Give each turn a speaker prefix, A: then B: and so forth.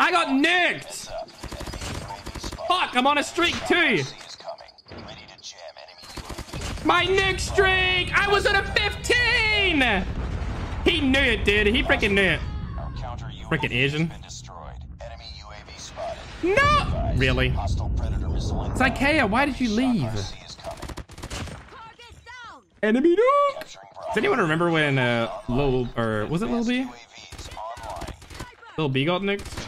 A: I got nuked. Fuck, I'm on a streak too. My nuke streak. I was at a 15. He knew it, dude. He freaking knew it. Freaking Asian. No! Really? Zykeia, why did you leave? Enemy nuke! Does anyone remember when was it Lil B? Lil B got nuked?